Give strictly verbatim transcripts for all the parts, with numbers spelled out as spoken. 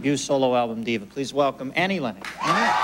debut solo album, Diva. Please welcome Annie Lennox. Annie?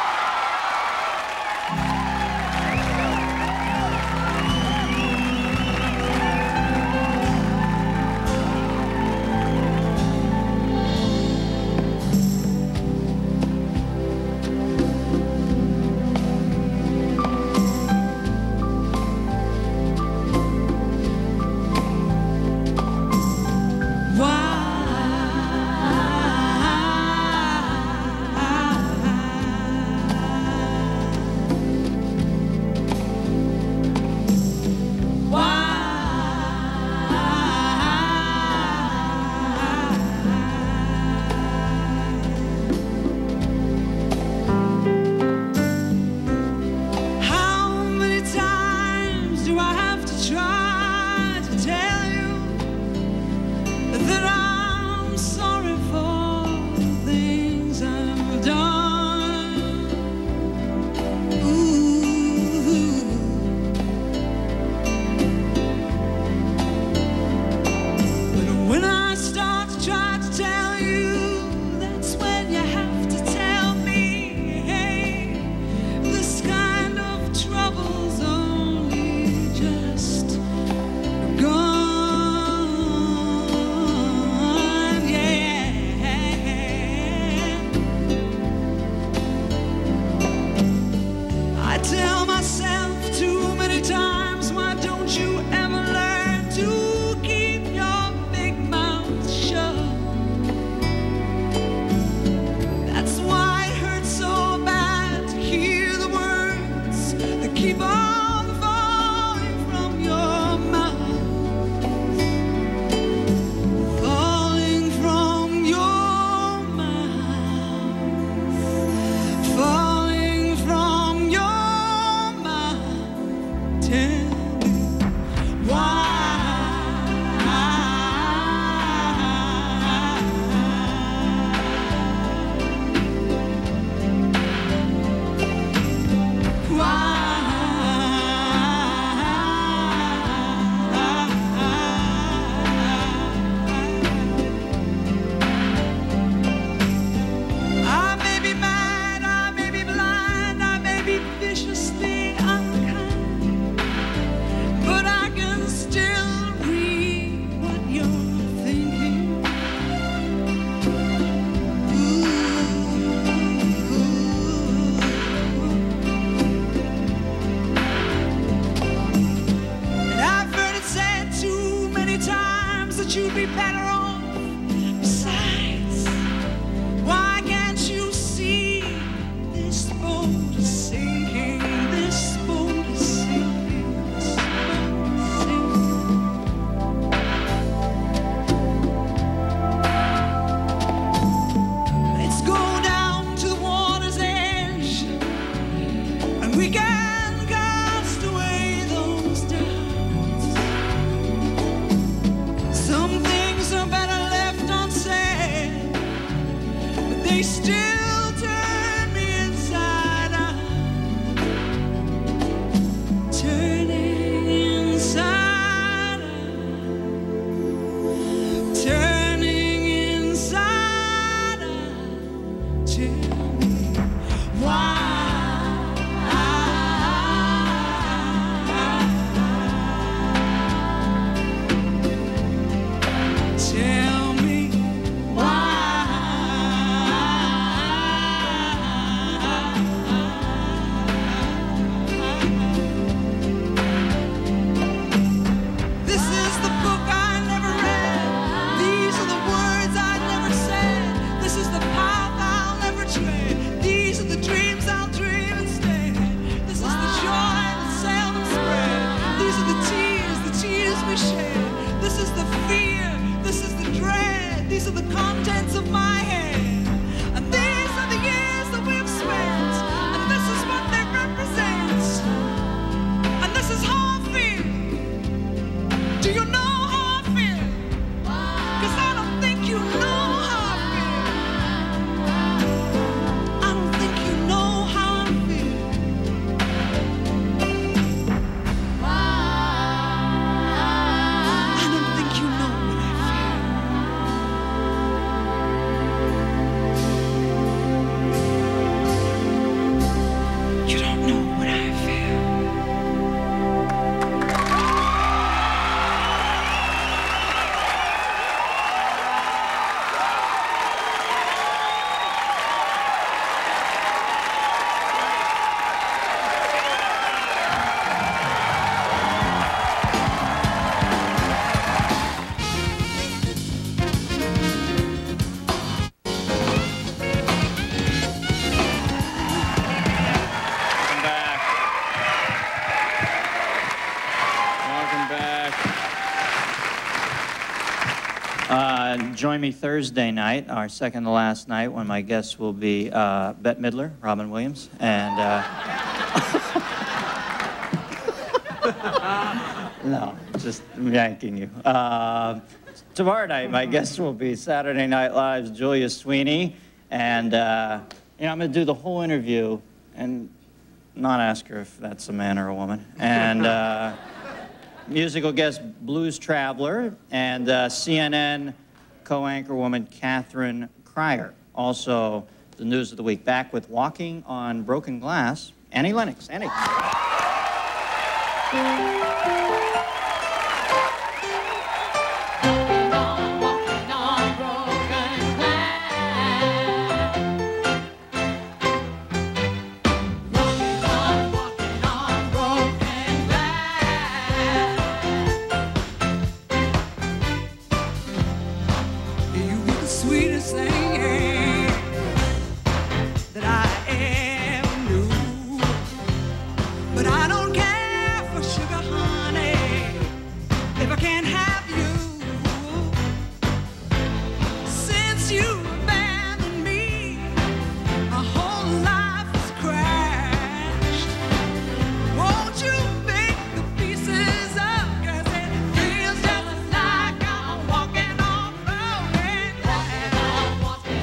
You'd be better off. Besides, why can't you see this boat is sinking? This boat is sinking. This boat is sinking. Let's go down to the water's edge, and we can cast away those doubts. Some things are better left unsaid, but they still turn me inside out, turning inside out, turning inside out. Tell me why. Tell me why. join me Thursday night, our second to last night, when my guests will be uh, Bette Midler, Robin Williams, and... Uh, no, just yanking you. Uh, tomorrow night, my guests will be Saturday Night Live's Julia Sweeney, and uh, you know, I'm going to do the whole interview and not ask her if that's a man or a woman. And uh, musical guest Blues Traveler, and uh, C N N co-anchor woman Catherine Cryer. Also, the news of the week. Back with Walking on Broken Glass, Annie Lennox. Annie. Sweetest thing that I ever knew, but I don't care for sugar, honey, if I can't have you. Since you abandoned me, my whole life has crashed. Won't you make the pieces up, 'cause it feels just like I'm walking on broken glass.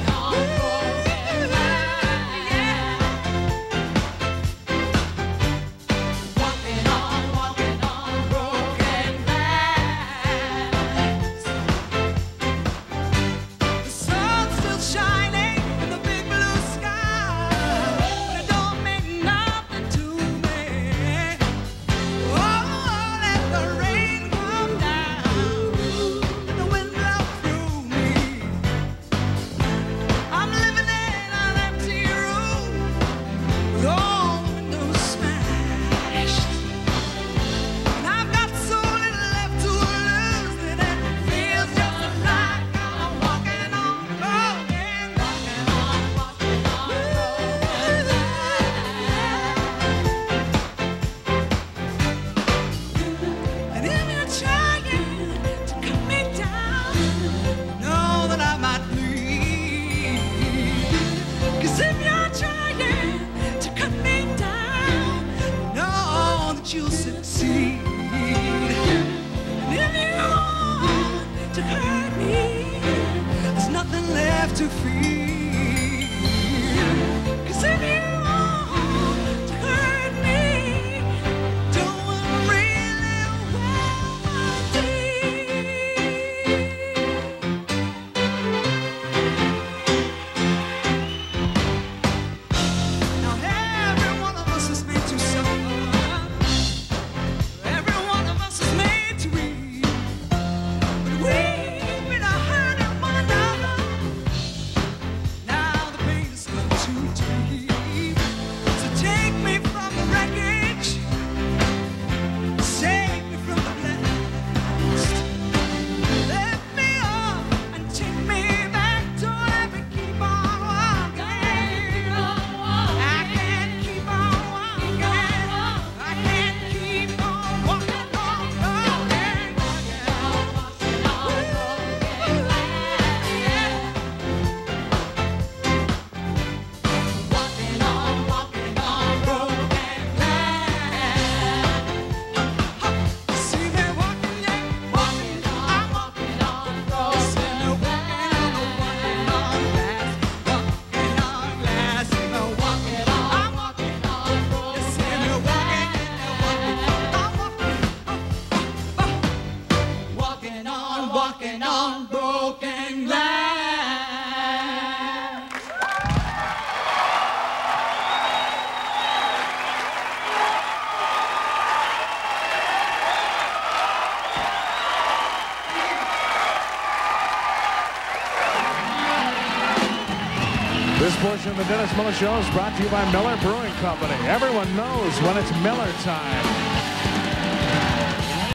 You'll succeed. And if you want to hurt me, there's nothing left to fear. 'Cause if you want to hurt me, don't really want to. Now every one of us is made to suffer. Walking on broken glass. This portion of the Dennis Miller Show is brought to you by Miller Brewing Company. Everyone knows when it's Miller time.